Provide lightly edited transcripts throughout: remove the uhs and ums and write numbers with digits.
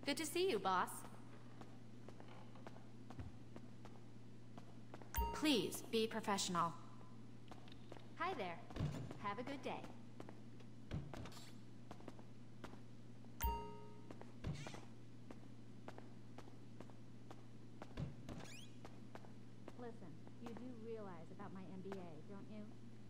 Good to see you, boss. Please, be professional. Hi there. Have a good day. Listen, you do realize about my MBA, don't you?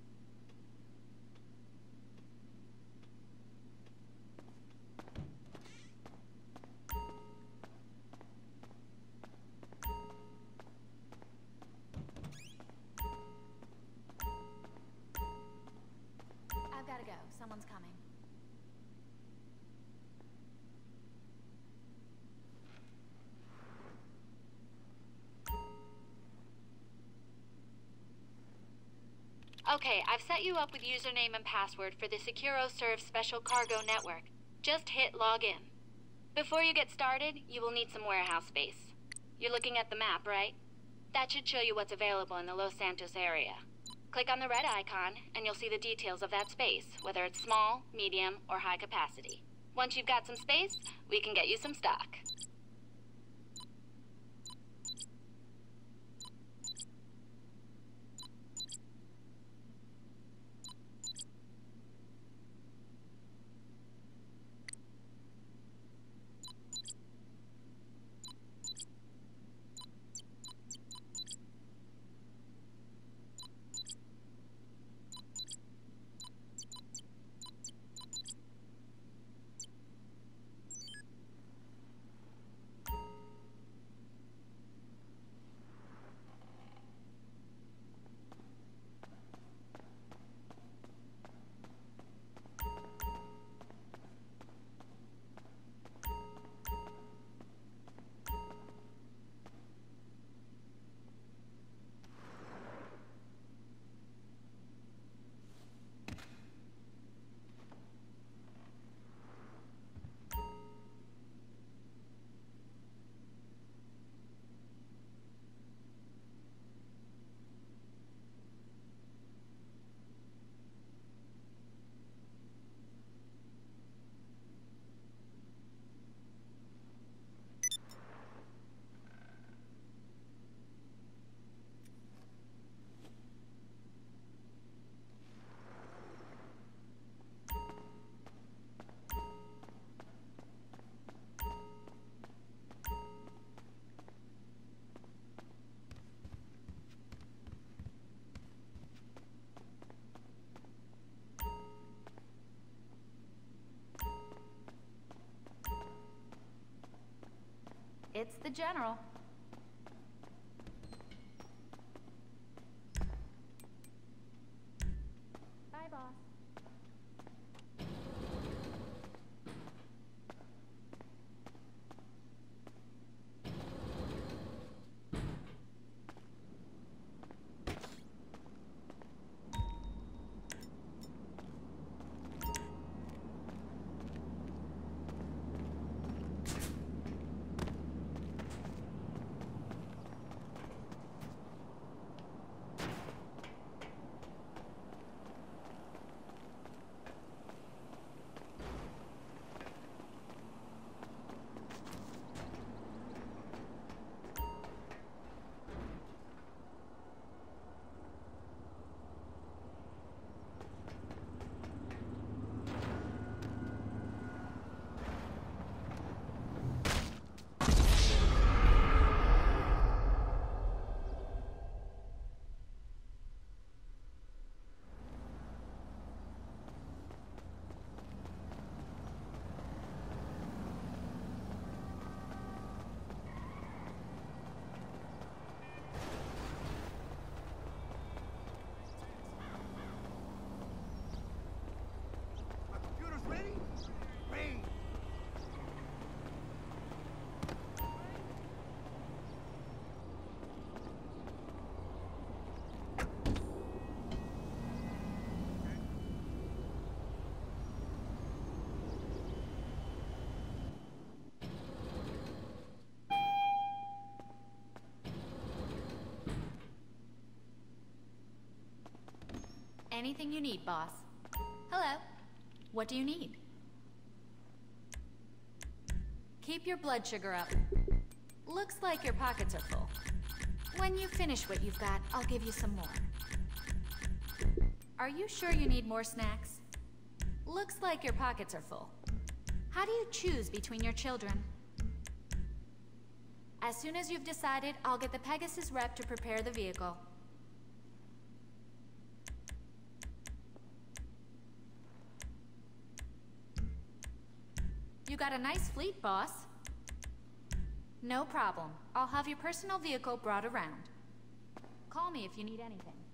I've gotta go. Someone's coming. Okay, I've set you up with username and password for the SecuroServe Special Cargo Network. Just hit log in. Before you get started, you will need some warehouse space. You're looking at the map, right? That should show you what's available in the Los Santos area. Click on the red icon, and you'll see the details of that space, whether it's small, medium, or high capacity. Once you've got some space, we can get you some stock. It's the General. Bye, boss. Anything you need, boss. Hello. What do you need? Keep Keep your blood sugar up. Looks like your pockets are full. When you finish what you've got, I'll give you some more. Are you sure you need more snacks? Looks like your pockets are full. How do you choose between your children? As soon as you've decided, I'll get the Pegasus rep to prepare the vehicle. You got a nice fleet, boss. No problem. I'll have your personal vehicle brought around. Call me if you need anything.